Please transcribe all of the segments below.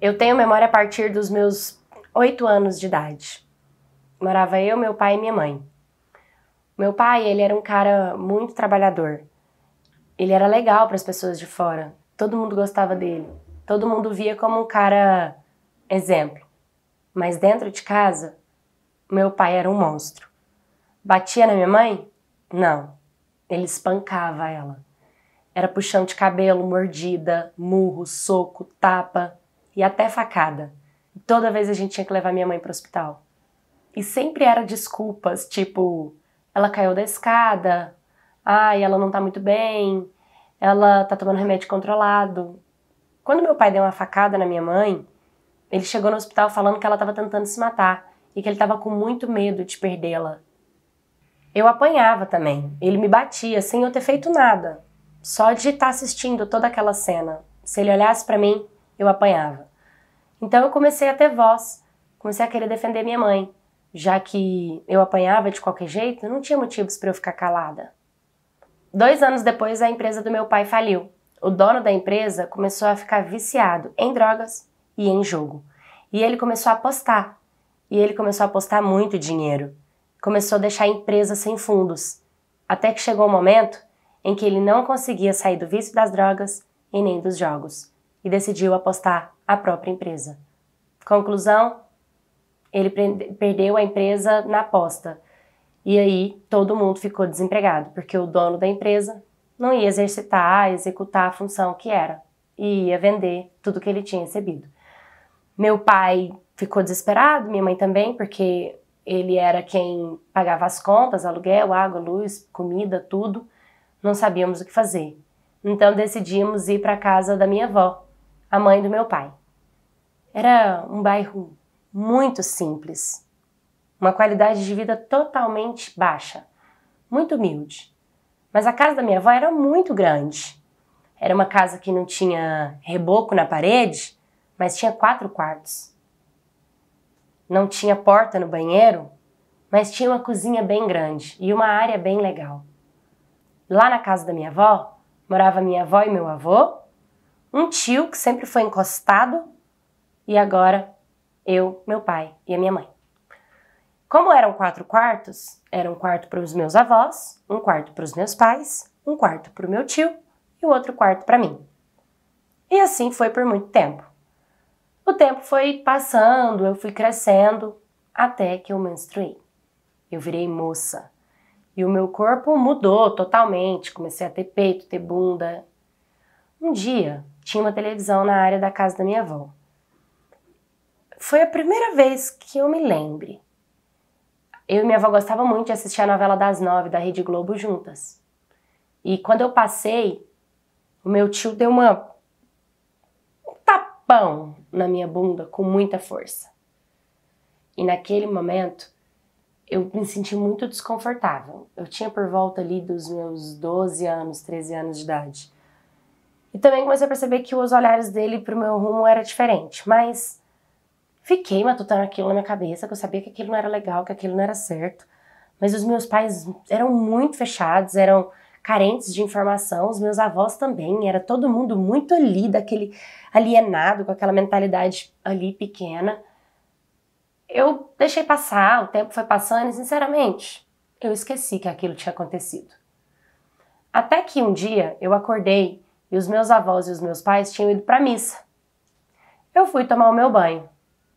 Eu tenho memória a partir dos meus 8 anos de idade. Morava eu, meu pai e minha mãe. Meu pai, ele era um cara muito trabalhador. Ele era legal para as pessoas de fora. Todo mundo gostava dele. Todo mundo via como um cara exemplo. Mas dentro de casa, meu pai era um monstro. Batia na minha mãe? Não. Ele espancava ela. Era puxão de cabelo, mordida, murro, soco, tapa e até facada. E toda vez a gente tinha que levar minha mãe para o hospital. E sempre era desculpas, tipo, ela caiu da escada, ai, ela não tá muito bem, ela tá tomando remédio controlado. Quando meu pai deu uma facada na minha mãe, ele chegou no hospital falando que ela tava tentando se matar e que ele tava com muito medo de perdê-la. Eu apanhava também, ele me batia sem eu ter feito nada. Só de estar assistindo toda aquela cena, se ele olhasse pra mim, eu apanhava. Então eu comecei a ter voz, comecei a querer defender minha mãe. Já que eu apanhava de qualquer jeito, não tinha motivos para eu ficar calada. 2 anos depois, a empresa do meu pai faliu. O dono da empresa começou a ficar viciado em drogas e em jogo. E ele começou a apostar. E ele começou a apostar muito dinheiro. Começou a deixar a empresa sem fundos. Até que chegou o momento em que ele não conseguia sair do vício das drogas e nem dos jogos. E decidiu apostar a própria empresa. Conclusão? Ele perdeu a empresa na aposta. E aí todo mundo ficou desempregado, porque o dono da empresa não ia executar a função que era. E ia vender tudo que ele tinha recebido. Meu pai ficou desesperado, minha mãe também, porque ele era quem pagava as contas, aluguel, água, luz, comida, tudo. Não sabíamos o que fazer. Então decidimos ir para a casa da minha avó, a mãe do meu pai. Era um bairro muito simples, uma qualidade de vida totalmente baixa, muito humilde. Mas a casa da minha avó era muito grande. Era uma casa que não tinha reboco na parede, mas tinha 4 quartos. Não tinha porta no banheiro, mas tinha uma cozinha bem grande e uma área bem legal. Lá na casa da minha avó, morava minha avó e meu avô, um tio que sempre foi encostado e agora eu, meu pai e a minha mãe. Como eram 4 quartos, era um quarto para os meus avós, um quarto para os meus pais, um quarto para o meu tio e o outro quarto para mim. E assim foi por muito tempo. O tempo foi passando, eu fui crescendo, até que eu menstruei. Eu virei moça. E o meu corpo mudou totalmente, comecei a ter peito, ter bunda. Um dia, tinha uma televisão na área da casa da minha avó. Foi a primeira vez que eu me lembre. Eu e minha avó gostava muito de assistir a novela das 9 da Rede Globo juntas. E quando eu passei, o meu tio deu um tapão na minha bunda com muita força. E naquele momento, eu me senti muito desconfortável. Eu tinha por volta ali dos meus 12 anos, 13 anos de idade. E também comecei a perceber que os olhares dele pro meu rumo era diferente, mas fiquei matutando aquilo na minha cabeça, que eu sabia que aquilo não era legal, que aquilo não era certo. Mas os meus pais eram muito fechados, eram carentes de informação, os meus avós também, era todo mundo muito ali, daquele alienado, com aquela mentalidade ali pequena. Eu deixei passar, o tempo foi passando e, sinceramente, eu esqueci que aquilo tinha acontecido. Até que um dia eu acordei e os meus avós e os meus pais tinham ido para a missa. Eu fui tomar o meu banho.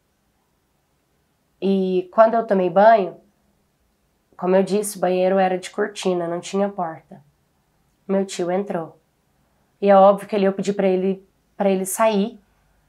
E quando eu tomei banho, como eu disse, o banheiro era de cortina, não tinha porta. Meu tio entrou. E é óbvio que eu pedi para ele sair.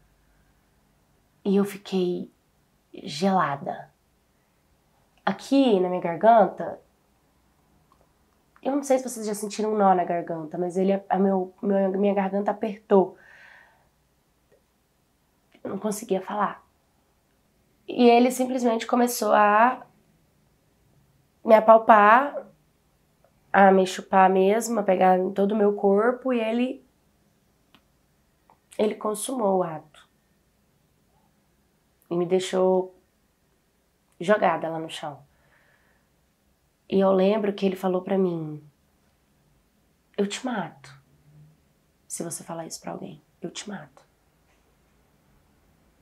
E eu fiquei gelada. Aqui na minha garganta, eu não sei se vocês já sentiram um nó na garganta, mas minha garganta apertou. Eu não conseguia falar. E ele simplesmente começou a me apalpar, a me chupar mesmo, a pegar em todo o meu corpo e ele consumou o ato. E me deixou jogada lá no chão. E eu lembro que ele falou pra mim: eu te mato. Se você falar isso pra alguém, eu te mato.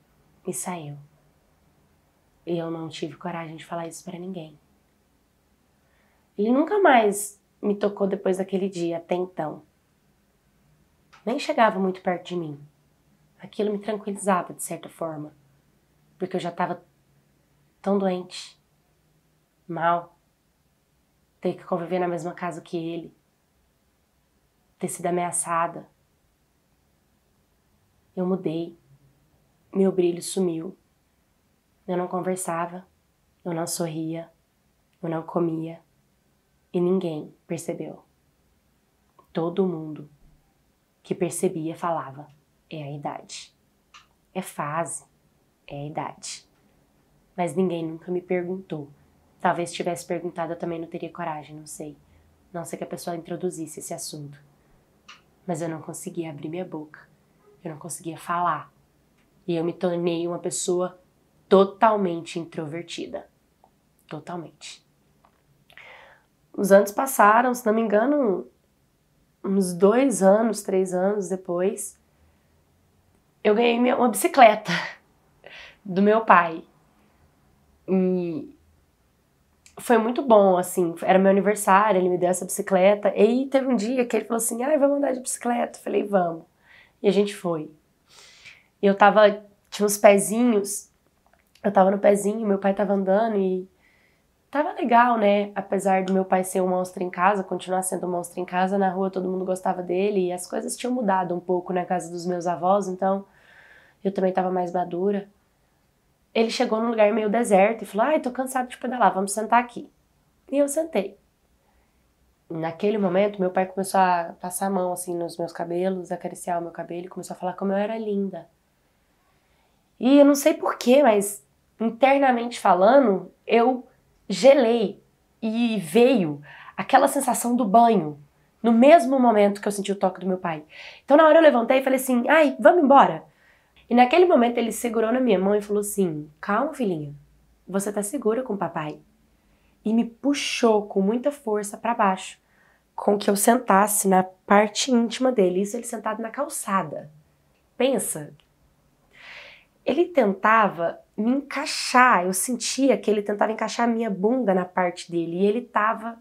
e saiu. E eu não tive coragem de falar isso pra ninguém. Ele nunca mais me tocou depois daquele dia, até então. Nem chegava muito perto de mim. Aquilo me tranquilizava, de certa forma. Porque eu já estava tão doente, mal, ter que conviver na mesma casa que ele, ter sido ameaçada. Eu mudei, meu brilho sumiu. Eu não conversava, eu não sorria, eu não comia e ninguém percebeu. Todo mundo que percebia falava, é a idade, é fase, é a idade. Mas ninguém nunca me perguntou. Talvez se tivesse perguntado eu também não teria coragem, não sei. Não sei que a pessoa introduzisse esse assunto. Mas eu não conseguia abrir minha boca. Eu não conseguia falar. E eu me tornei uma pessoa totalmente introvertida. Totalmente. Os anos passaram, se não me engano, uns 2 anos, 3 anos depois, eu ganhei uma bicicleta do meu pai. E foi muito bom, assim, era meu aniversário, ele me deu essa bicicleta, e aí teve um dia que ele falou assim, vamos andar de bicicleta? Eu falei, vamos. E a gente foi. E tinha uns pezinhos, eu tava no pezinho, meu pai tava andando e tava legal, né? Apesar do meu pai ser um monstro em casa, continuar sendo um monstro em casa, na rua todo mundo gostava dele e as coisas tinham mudado um pouco na casa dos meus avós, então eu também tava mais madura. Ele chegou num lugar meio deserto e falou, tô cansado de pedalar, vamos sentar aqui. E eu sentei. Naquele momento, meu pai começou a passar a mão assim nos meus cabelos, acariciar o meu cabelo e começou a falar como eu era linda. E eu não sei porquê, mas internamente falando, eu gelei e veio aquela sensação do banho no mesmo momento que eu senti o toque do meu pai. Então na hora eu levantei e falei assim, vamos embora. E naquele momento ele segurou na minha mão e falou assim, calma filhinha, você tá segura com o papai. E me puxou com muita força para baixo, com que eu sentasse na parte íntima dele, isso ele sentado na calçada. Pensa, ele tentava me encaixar, eu sentia que ele tentava encaixar a minha bunda na parte dele, e ele tava...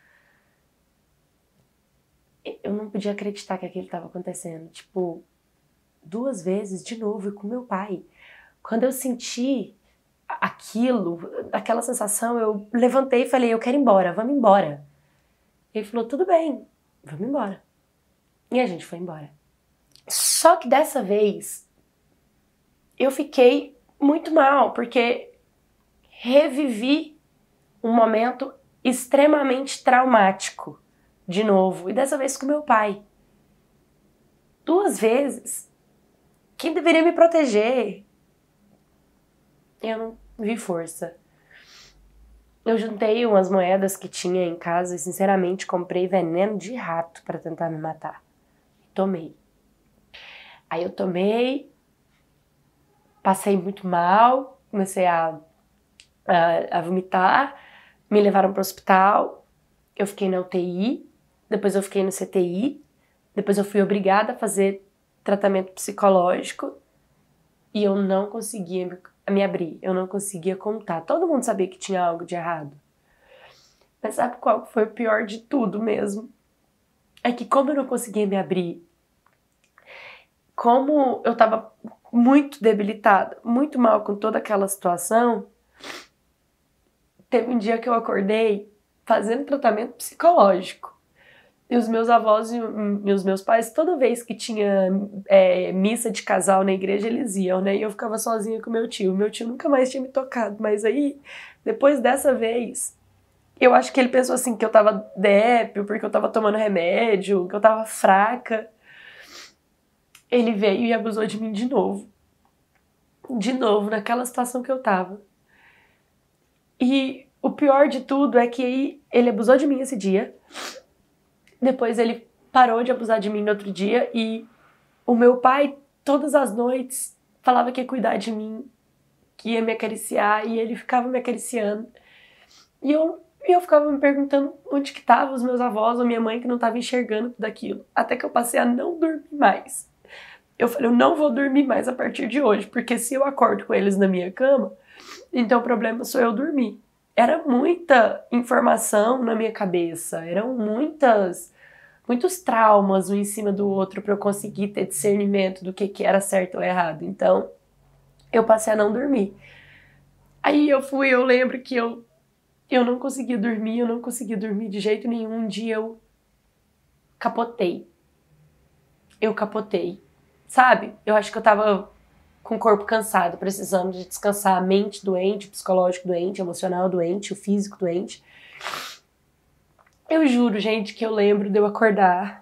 Eu não podia acreditar que aquilo estava acontecendo, tipo, 2 vezes de novo e com meu pai. Quando eu senti aquilo, aquela sensação, eu levantei e falei, eu quero ir embora, vamos embora. Ele falou, tudo bem, vamos embora. E a gente foi embora. Só que dessa vez, eu fiquei muito mal, porque revivi um momento extremamente traumático, de novo, e dessa vez com meu pai. 2 vezes. Quem deveria me proteger? Eu não vi força. Eu juntei umas moedas que tinha em casa e, sinceramente, comprei veneno de rato para tentar me matar. Tomei. Aí eu tomei, passei muito mal, comecei a vomitar, me levaram para o hospital, eu fiquei na UTI, depois eu fiquei no CTI, depois eu fui obrigada a fazer tratamento psicológico e eu não conseguia me abrir, eu não conseguia contar. Todo mundo sabia que tinha algo de errado. Mas sabe qual foi o pior de tudo mesmo? É que como eu não conseguia me abrir, como eu tava muito debilitada, muito mal com toda aquela situação, teve um dia que eu acordei fazendo tratamento psicológico. E os meus avós e os meus pais, toda vez que tinha missa de casal na igreja, eles iam, né? E eu ficava sozinha com meu tio. Meu tio nunca mais tinha me tocado. Mas aí, depois dessa vez, eu acho que ele pensou assim, que eu tava dépio, porque eu tava tomando remédio, que eu tava fraca. Ele veio e abusou de mim de novo. De novo, naquela situação que eu tava. E o pior de tudo é que aí ele abusou de mim esse dia. Depois ele parou de abusar de mim no outro dia e o meu pai, todas as noites, falava que ia cuidar de mim, que ia me acariciar, e ele ficava me acariciando. E eu ficava me perguntando onde que estavam os meus avós ou minha mãe que não estava enxergando tudo aquilo. Até que eu passei a não dormir mais. Eu falei, eu não vou dormir mais a partir de hoje, porque se eu acordo com eles na minha cama, então o problema sou eu dormir. Era muita informação na minha cabeça, eram muitos traumas um em cima do outro para eu conseguir ter discernimento do que era certo ou errado. Então, eu passei a não dormir. Aí eu lembro que eu não conseguia dormir, eu não conseguia dormir de jeito nenhum. Um dia eu capotei. Sabe? Eu acho que eu tava com o corpo cansado, precisando de descansar, a mente doente, o psicológico doente, o emocional doente, o físico doente. Eu juro, gente, que eu lembro de eu acordar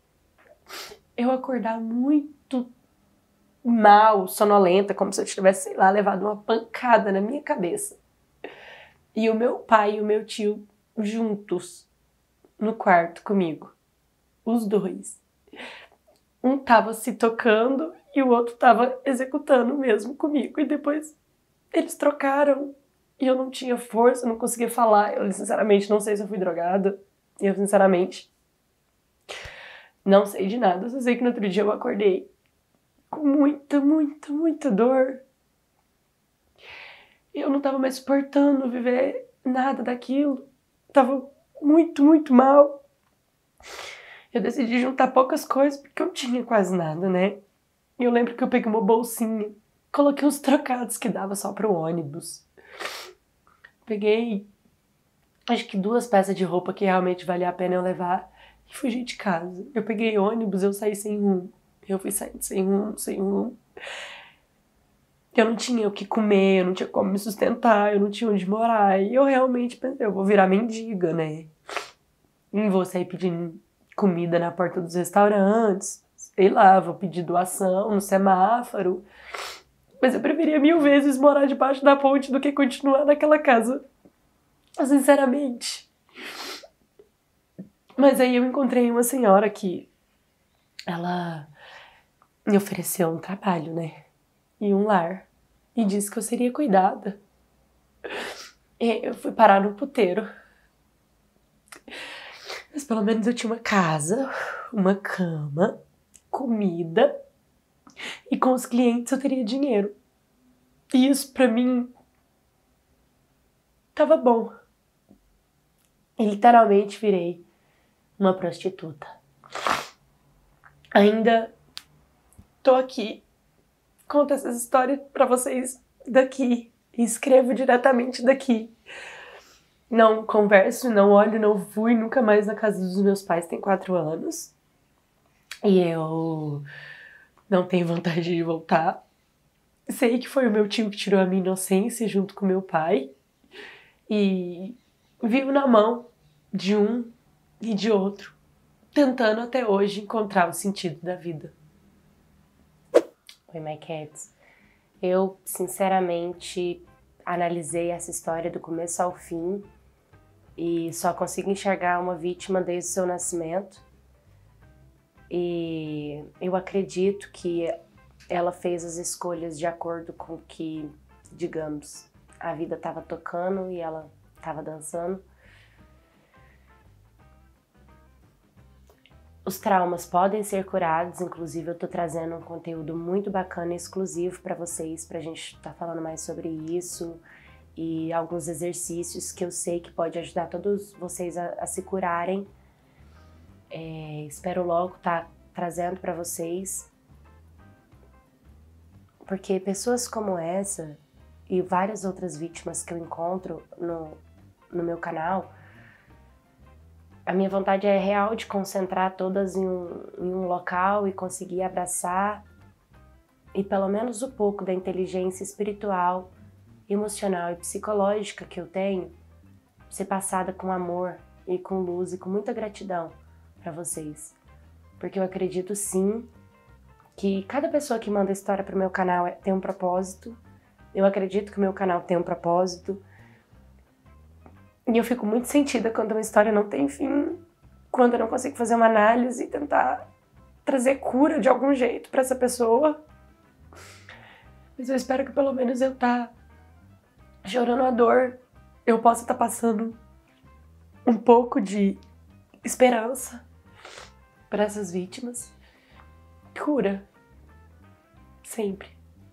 muito mal, sonolenta, como se eu tivesse, sei lá, levado uma pancada na minha cabeça. E o meu pai e o meu tio juntos no quarto comigo. Os dois. Um tava se tocando e o outro tava executando mesmo comigo. E depois eles trocaram e eu não tinha força, não conseguia falar. Eu sinceramente não sei se eu fui drogada. Eu sinceramente não sei de nada. Eu só sei que no outro dia eu acordei com muita dor. Eu não tava mais suportando viver nada daquilo. Tava muito mal. Eu decidi juntar poucas coisas porque eu não tinha quase nada, né? E eu lembro que eu peguei uma bolsinha, coloquei uns trocados que dava só pro ônibus. Peguei, acho que 2 peças de roupa que realmente valia a pena eu levar e fugi de casa. Eu peguei ônibus, eu saí sem rumo. Eu fui saindo sem rumo. Eu não tinha o que comer, eu não tinha como me sustentar, eu não tinha onde morar. E eu realmente pensei, eu vou virar mendiga, né? Não vou sair pedindo comida na porta dos restaurantes, sei lá, vou pedir doação no semáforo. Mas eu preferia 1000 vezes morar debaixo da ponte do que continuar naquela casa. Sinceramente. Mas aí eu encontrei uma senhora que ela me ofereceu um trabalho, né? E um lar. E disse que eu seria cuidada. E eu fui parar no puteiro. Mas pelo menos eu tinha uma casa, uma cama, comida. E com os clientes eu teria dinheiro. E isso pra mim tava bom. E literalmente virei uma prostituta. Ainda tô aqui, conto essas histórias pra vocês daqui. E escrevo diretamente daqui. Não converso, não olho, não fui nunca mais na casa dos meus pais, tem 4 anos. E eu não tenho vontade de voltar. Sei que foi o meu tio que tirou a minha inocência junto com meu pai. E vivo na mão de um e de outro, tentando até hoje encontrar o sentido da vida. Oi, My Cats. Eu, sinceramente, analisei essa história do começo ao fim e só consigo enxergar uma vítima desde o seu nascimento. E eu acredito que ela fez as escolhas de acordo com o que, digamos, a vida estava tocando e ela estava dançando. Os traumas podem ser curados, inclusive eu tô trazendo um conteúdo muito bacana e exclusivo para vocês, pra gente estar falando mais sobre isso e alguns exercícios que eu sei que pode ajudar todos vocês a se curarem. Espero logo estar trazendo para vocês, porque pessoas como essa e várias outras vítimas que eu encontro no meu canal, a minha vontade é real de concentrar todas em um local e conseguir abraçar e pelo menos um pouco da inteligência espiritual, emocional e psicológica que eu tenho ser passada com amor e com luz e com muita gratidão para vocês. Porque eu acredito sim que cada pessoa que manda história pro meu canal tem um propósito. Eu acredito que o meu canal tem um propósito. E eu fico muito sentida quando uma história não tem fim, quando eu não consigo fazer uma análise e tentar trazer cura de algum jeito para essa pessoa. Mas eu espero que pelo menos eu tá chorando a dor, eu possa estar passando um pouco de esperança para essas vítimas. Cura. Sempre.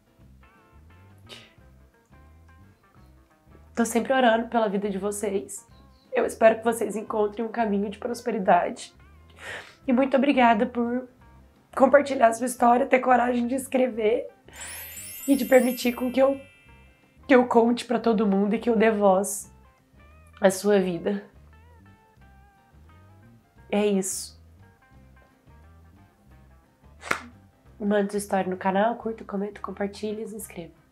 Tô sempre orando pela vida de vocês. Eu espero que vocês encontrem um caminho de prosperidade. E muito obrigada por compartilhar sua história, ter coragem de escrever e de permitir com que eu conte pra todo mundo e que eu dê voz à sua vida. É isso. Mande sua história no canal, curta, comenta, compartilhe e se inscreva.